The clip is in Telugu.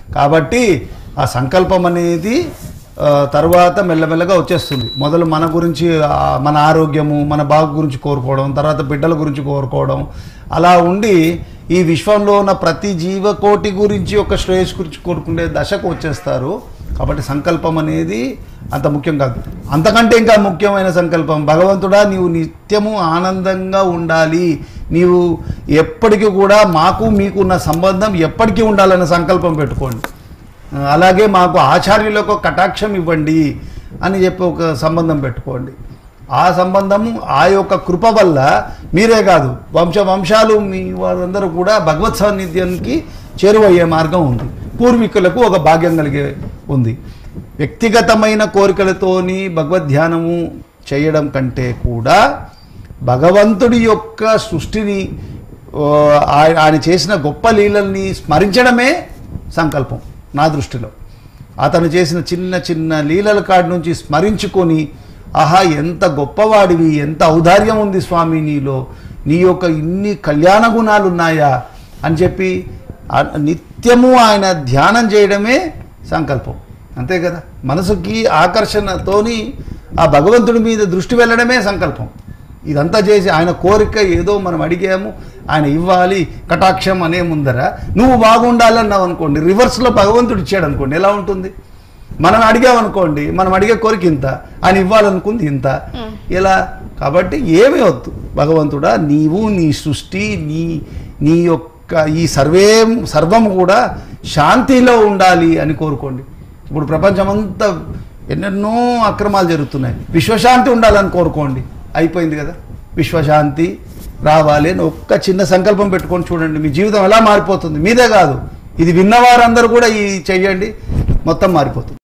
కాబట్టి ఆ సంకల్పం అనేది తర్వాత మెల్లమెల్లగా వచ్చేస్తుంది. మొదలు మన గురించి, మన ఆరోగ్యము, మన బాగు గురించి కోరుకోవడం, తర్వాత బిడ్డల గురించి కోరుకోవడం, అలా ఉండి ఈ విశ్వంలో ఉన్న ప్రతి జీవకోటి గురించి ఒక శ్రేయస్ గురించి కోరుకునే దశకు వచ్చేస్తారు. కాబట్టి సంకల్పం అనేది అంత ముఖ్యం కాదు. అంతకంటే ఇంకా ముఖ్యమైన సంకల్పం, భగవంతుడా నీవు నిత్యము ఆనందంగా ఉండాలి, నీవు ఎప్పటికీ కూడా మాకు మీకున్న సంబంధం ఎప్పటికీ ఉండాలన్న సంకల్పం పెట్టుకోండి. అలాగే మాకు ఆచార్యులకు కటాక్షం ఇవ్వండి అని చెప్పి ఒక సంబంధం పెట్టుకోండి. ఆ సంబంధము ఆ యొక్క కృప వల్ల మీరే కాదు, వంశాలు మీ వారందరూ కూడా భగవత్ సాన్నిధ్యానికి చేరువయ్యే మార్గం ఉంది. పూర్వీకులకు ఒక భాగ్యం కలిగే ఉంది. వ్యక్తిగతమైన కోరికలతోని భగవద్ధ్యానము చేయడం కంటే కూడా భగవంతుడి యొక్క సృష్టిని, ఆయన చేసిన గొప్ప లీలల్ని స్మరించడమే సంకల్పం నా దృష్టిలో. అతను చేసిన చిన్న చిన్న లీలల కాడి నుంచి స్మరించుకొని, ఆహా ఎంత గొప్పవాడివి, ఎంత ఔదార్యం ఉంది స్వామి నీలో, నీ యొక్క ఇన్ని కళ్యాణ గుణాలు ఉన్నాయా అని చెప్పి నిత్యము ఆయన ధ్యానం చేయడమే సంకల్పం. అంతే కదా, మనసుకి ఆకర్షణతోని ఆ భగవంతుడి మీద దృష్టి వెళ్ళడమే సంకల్పం. ఇదంతా చేసి ఆయన కోరిక ఏదో మనం అడిగాము, ఆయన ఇవ్వాలి కటాక్షం అనే ముందర నువ్వు బాగుండాలన్నావు అనుకోండి, రివర్స్లో భగవంతుడు ఇచ్చాడు అనుకోండి, ఎలా ఉంటుంది? మనం అడిగామనుకోండి, మనం అడిగే కోరిక ఇంత, ఆయన ఇవ్వాలనుకుంది ఇంత, ఎలా? కాబట్టి ఏమీ వద్దు, భగవంతుడా నీవు, నీ సృష్టి, నీ యొక్క ఈ సర్వం కూడా శాంతిలో ఉండాలి అని కోరుకోండి. ఇప్పుడు ప్రపంచమంతా ఎన్నెన్నో అక్రమాలు జరుగుతున్నాయి, విశ్వశాంతి ఉండాలని కోరుకోండి, అయిపోయింది కదా. విశ్వశాంతి రావాలి అని ఒక్క చిన్న సంకల్పం పెట్టుకొని చూడండి, మీ జీవితం ఎలా మారిపోతుంది. మీదే కాదు, ఇది విన్నవారందరూ కూడా ఈ చెయ్యండి, మొత్తం మారిపోతుంది.